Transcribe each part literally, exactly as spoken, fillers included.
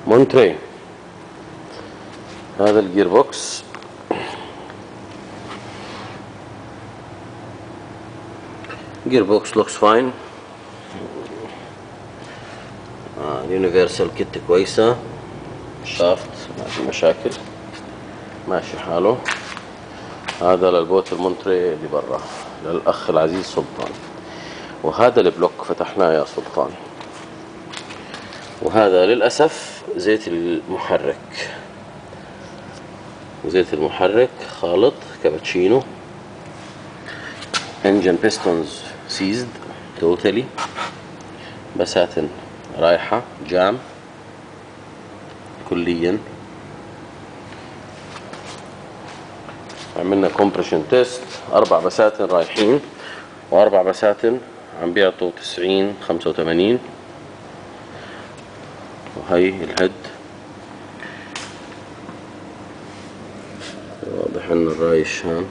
مونتري. هذا الجير بوكس جير بوكس لوكس فاين. يونيفرسال كيت كويسة، شافت ما في مشاكل، ماشي حاله. هذا للبوت المونتري اللي برا للأخ العزيز سلطان. وهذا البلوك فتحناه يا سلطان. وهذا للأسف زيت المحرك، زيت المحرك خالط كابتشينو. انجن بيستونز سيزد توتالي، بساتن رايحة جام كليا. عملنا كومبريشن تيست، أربع بساتن رايحين وأربع بساتن عم بيعطوا تسعين خمسة وثمانين. وهي الهيد واضح إن الرايش هان.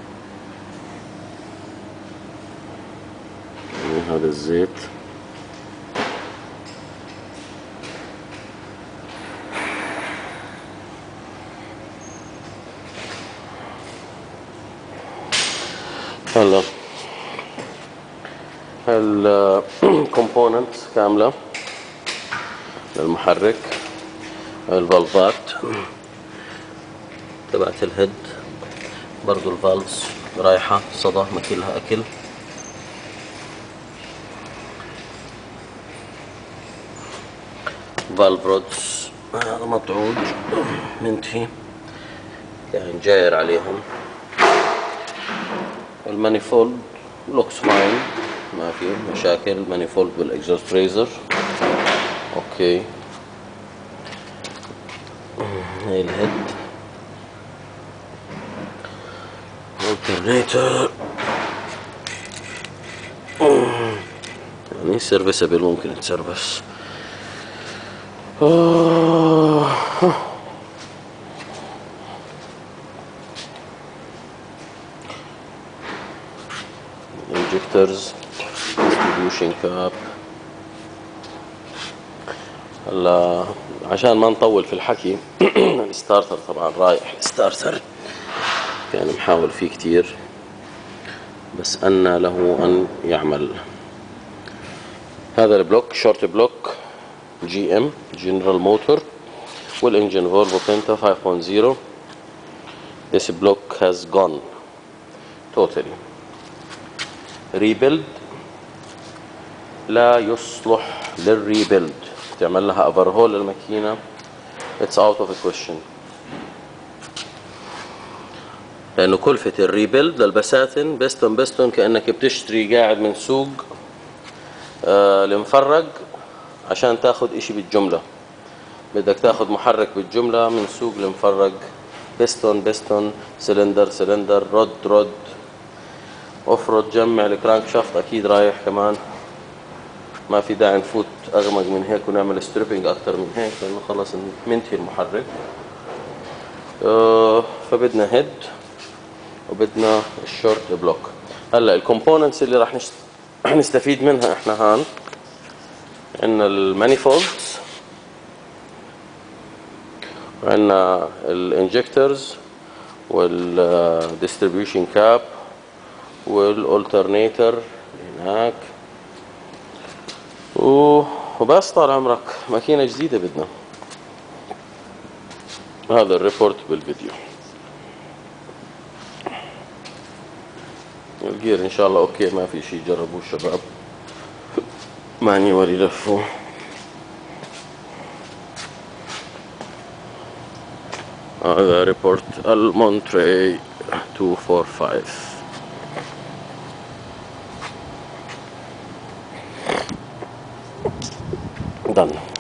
يعني هذا الزيت هلا الكومبوننتس كاملة للمحرك. الفالفات تبعت الهيد برضو، الفالفز رايحة صدى ما كلها أكل. فالف رودز هذا مطعوج منتهي كان جاير عليهم. المانيفولد لوكس فاين ما في مشاكل. مانيفولد بالاكزوست فريزر اوكي. هاي الهيد الترنيتر يعني سيرفيسبل، ممكن يتسربس. injectors distribution cap. هلا عشان ما نطول في الحكي الستارتر طبعا رايح. الستارتر كان محاول فيه كتير بس أن له أن يعمل. هذا البلوك شورت بلوك جي ام جنرال موتور، والانجن فولفو بنتا خمسة نقطة صفر. This block has gone totally. ريبيلد لا يصلح للريبيلد، تعمل لها اوفرهول للماكينة it's out of the question. لأنه كلفة الريبيلد للبساتن بستون بستون كأنك بتشتري قاعد من سوق آه المفرق عشان تاخد اشي بالجملة. بدك تاخد محرك بالجملة من سوق المفرق، بستون بستون سلندر سلندر رود رود افرض جمع الكرانك شافت اكيد رايح كمان. ما في داعي نفوت اغمق من هيك ونعمل ستريبنج اكتر من هيك لانه خلص منتهي المحرك. أه فبدنا هيد وبدنا الشورت بلوك. هلا الكومبوننتس اللي راح نشت... نستفيد منها احنا هان عندنا المانيفولدز، وعندنا الانجكتورز والديستريبيوشن كاب والالترنيتر هناك. وبس طال عمرك ماكينة جديدة بدنا. هذا الريبورت بالفيديو. الجير ان شاء الله اوكي ما في شي، جربوه الشباب مانيوال يلفوا. هذا ريبورت المونتري مئتين وخمسة وأربعين. done.